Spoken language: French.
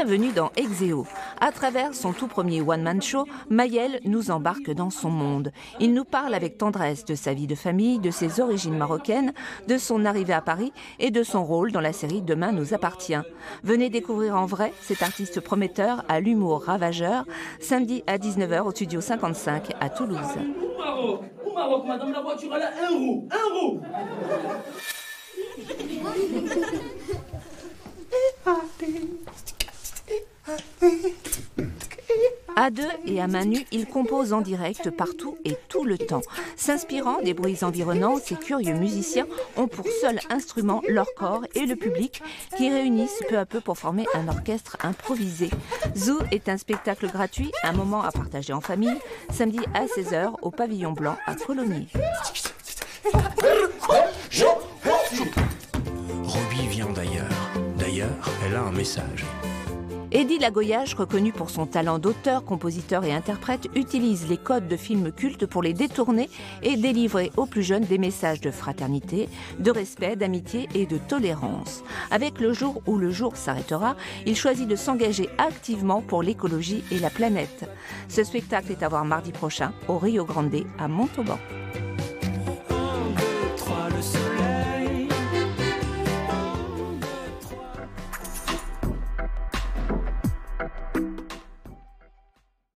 Bienvenue dans Exeo. À travers son tout premier one-man show, Maël nous embarque dans son monde. Il nous parle avec tendresse de sa vie de famille, de ses origines marocaines, de son arrivée à Paris et de son rôle dans la série Demain nous appartient. Venez découvrir en vrai cet artiste prometteur à l'humour ravageur, samedi à 19h au Studio 55 à Toulouse. Au Maroc, madame, la voiture, elle a un roue. À deux et à main nue, il compose en direct partout et tout le temps. S'inspirant des bruits environnants, ces curieux musiciens ont pour seul instrument leur corps et le public qui réunissent peu à peu pour former un orchestre improvisé. Zoo est un spectacle gratuit, un moment à partager en famille, samedi à 16h au Pavillon Blanc à Colomiers. Roby vient d'ailleurs. D'ailleurs, elle a un message. Eddy Lagoyage, reconnu pour son talent d'auteur, compositeur et interprète, utilise les codes de films cultes pour les détourner et délivrer aux plus jeunes des messages de fraternité, de respect, d'amitié et de tolérance. Avec Le jour où le jour s'arrêtera, il choisit de s'engager activement pour l'écologie et la planète. Ce spectacle est à voir mardi prochain au Rio Grande à Montauban.